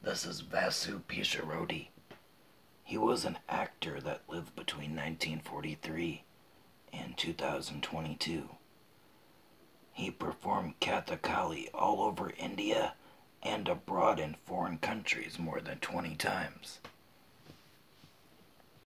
This is Vasu Pisharody. He was an actor that lived between 1943 and 2022. He performed Kathakali all over India and abroad in foreign countries more than 20 times.